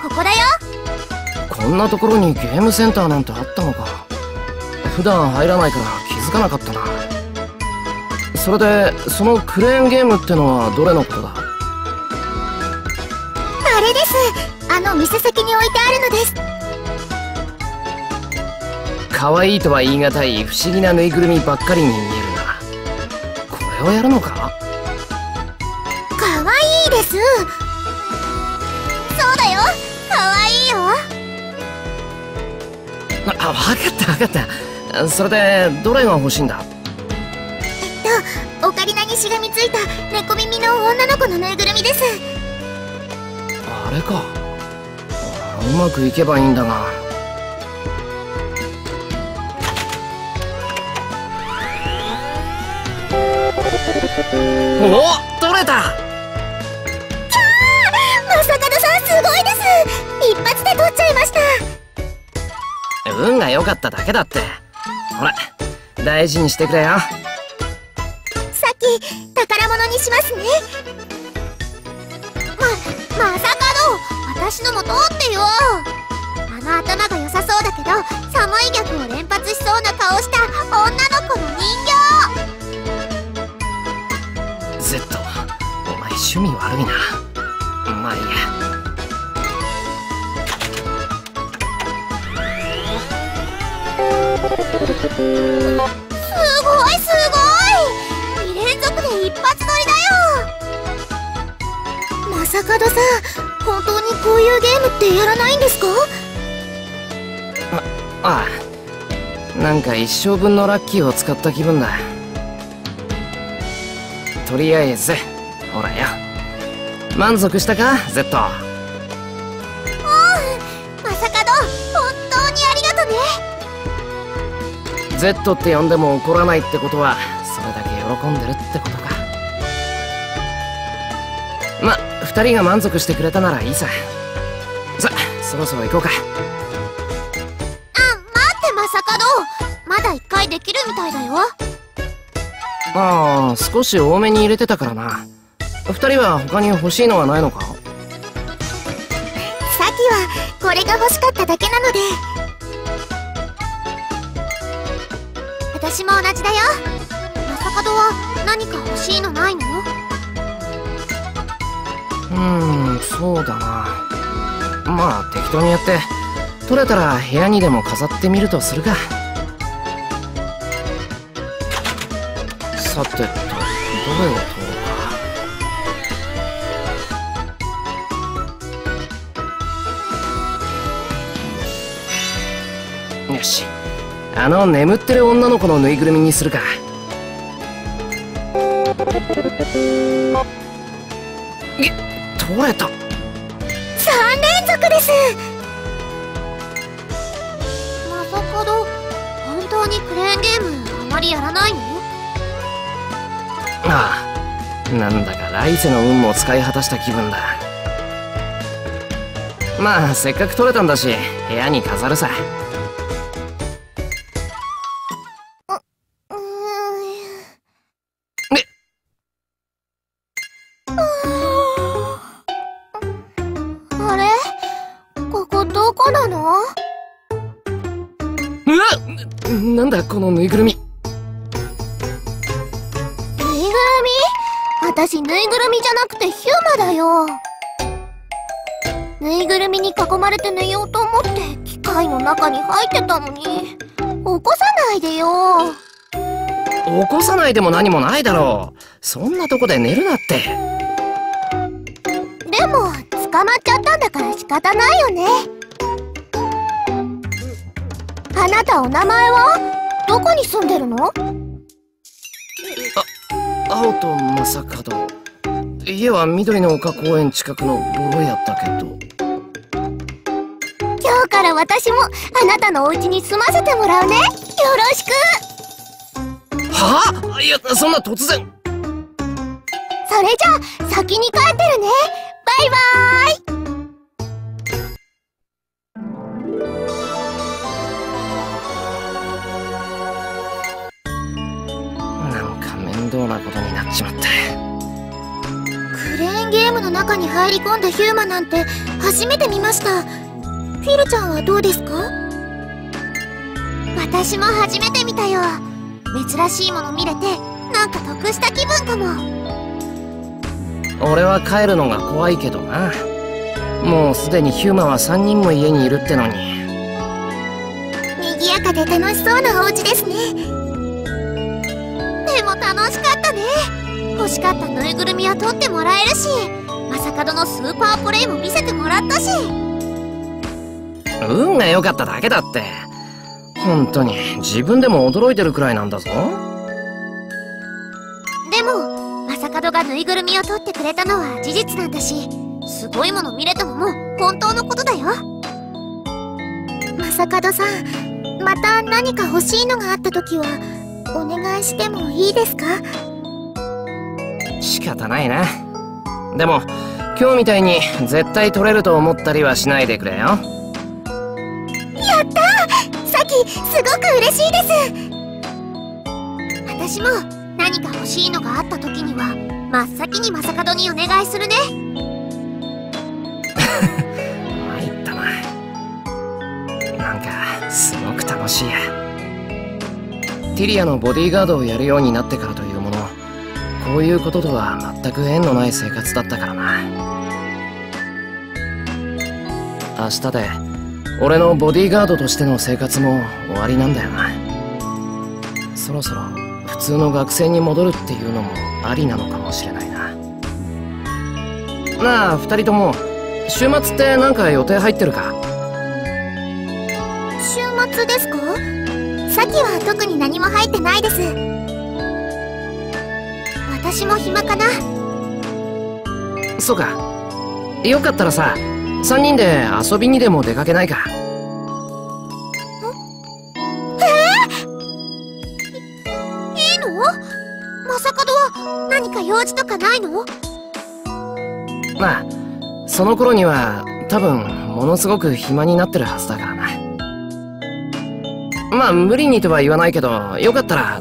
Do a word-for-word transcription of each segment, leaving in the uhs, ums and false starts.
ここだよ。 こんなところにゲームセンターなんてあったのか。普段入らないから気づかなかったな。それでそのクレーンゲームってのはどれのことだ？ あれです。あの店先に置いてあるのです。 可愛いとは言い難い不思議なぬいぐるみばっかりに見えるな。これをやるのか？ かわいいです。そうだよ、かわいいよ。 あ、わかったわかった。それでどれが欲しいんだ？ えっとオカリナにしがみついた猫耳の女の子のぬいぐるみです。 あれか。うまくいけばいいんだが。おお、取れた。 キャー、まさかのさんすごいです。一発で取っちゃいました。 運が良かっただけだって。ほら、大事にしてくれよ。 さっき宝物にしますね。ま、まさかの私のも取ってよ。あの頭が良さそうだけど寒い逆を連発しそうな顔した女の子の人形。 Z、お前趣味悪いな。まあいいや。 すごいすごい、に連続で一発撮りだよ。まさかどさ、本当にこういうゲームってやらないんですか？ あ、ああ、なんか一生分のラッキーを使った気分だ。とりあえずほらよ、満足したか Z？ おう、まさかど本当にありがとね。 Z って呼んでも怒らないってことはそれだけ喜んでるってことか。ま、二人が満足してくれたならいいさ。さ、そろそろ行こうか。 あ、待ってまさかど、まだ一回できるみたいだよ。 ああ、少し多めに入れてたからな。二人は他に欲しいのはないのか？ さっきはこれが欲しかっただけなので。私も同じだよ。まさかどは何か欲しいのないの？ うーん、そうだな。まあ適当にやって取れたら部屋にでも飾ってみるとするか。さてと、どれを取ろうか。よし、あの眠ってる女の子のぬいぐるみにするか。げ、取れた。 さん連続です。まさかど本当にクレーンゲームあまりやらないの？ ああ、なんだか来世の運も使い果たした気分だ。まあせっかく取れたんだし部屋に飾るさ。 う、うーん。あれ？ここどこなの？ うわっ、なんだこのぬいぐるみ。 ぬいぐるみ？私ぬいぐるみじゃなくてヒューマだよ。ぬいぐるみに囲まれて寝ようと思って機械の中に入ってたのに、起こさないでよ。 起こさないでも何もないだろう。そんなとこで寝るなって。 でも捕まっちゃったんだから仕方ないよね。あなたお名前は？どこに住んでるの？ 青と正門。家は緑の丘公園近くのボロやったけど。 今日から私もあなたのお家に住ませてもらうね。よろしく。 はあ？いや、そんな突然。 それじゃあ先に帰ってるね。バイバーイ。 なんか面倒なことになっちまった。 クレーンゲームの中に入り込んだヒューマなんて初めて見ました。フィルちゃんはどうですか？私も初めて見たよ。珍しいもの見れてなんか得した気分かも。 俺は帰るのが怖いけどな。もうすでにヒューマはさんにんも家にいるってのに。 賑やかで楽しそうなお家ですね。でも楽しかったね。欲しかったぬいぐるみは取ってもらえるし、まさかどのスーパープレイも見せてもらったし。 運が良かっただけだって。本当に自分でも驚いてるくらいなんだぞ。 でもまさかどがぬいぐるみを取ってくれたのは事実なんだし、すごいもの見れたのも本当のことだよ。まさかどさん、また何か欲しいのがあった時はお願いしてもいいですか？ 仕方ないな。でも今日みたいに絶対取れると思ったりはしないでくれよ。やったー！さき、すごく嬉しいです。私も何か欲しいのがあった時には真っ先にまさかどにお願いするね。 参ったな。なんかすごく楽しいや。ティリアのボディーガードをやるようになってからというもの、こういうこととは全く縁のない生活だったからな。明日で俺のボディーガードとしての生活も終わりなんだよな。そろそろ普通の学生に戻るっていうのもありなのかもしれないな。なあ二人とも、週末ってなんか予定入ってるか？ 週末ですか？さきは特に何も入ってないです。私も暇かな。 そうか。よかったらさ、さんにんで遊びにでも出かけないか？ えー、いいの？まさかどは何か用事とかないの？ まあその頃には多分ものすごく暇になってるはずだからな。まあ無理にとは言わないけど、よかったら。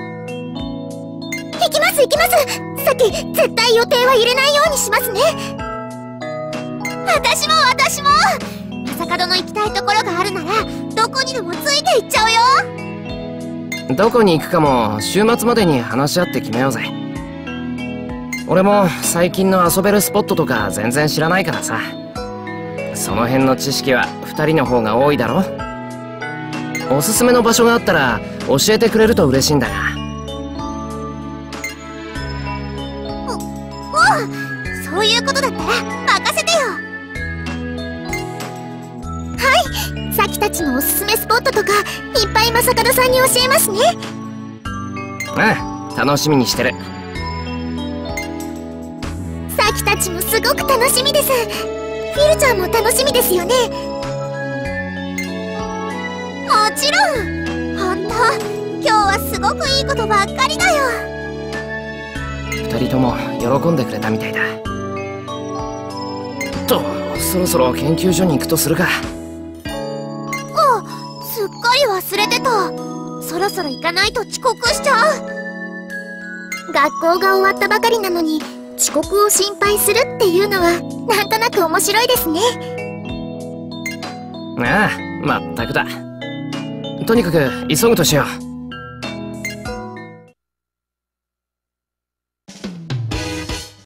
行きます行きます。さき、絶対予定は入れないようにしますね。私も私も。まさかどの行きたいところがあるならどこにでもついて行っちゃうよ。 どこに行くかも週末までに話し合って決めようぜ。俺も最近の遊べるスポットとか全然知らないからさ。その辺の知識はふたりの方が多いだろ。おすすめの場所があったら教えてくれると嬉しいんだが。 お、おう、そういうことだったら任せてよ。はい、さきたちのおすすめスポットとかいっぱいまさかどさんに教えますね。 うん、楽しみにしてる。 さきたちもすごく楽しみです。フィルちゃんも楽しみですよね。もちろん。ほんと今日はすごくいいことばっかりだよ。 二人とも喜んでくれたみたいだ。と、そろそろ研究所に行くとするか。 あ、すっかり忘れてた。そろそろ行かないと遅刻しちゃう。学校が終わったばかりなのに遅刻を心配するっていうのはなんとなく面白いですね。 ああ、まったくだ。とにかく急ぐとしよう。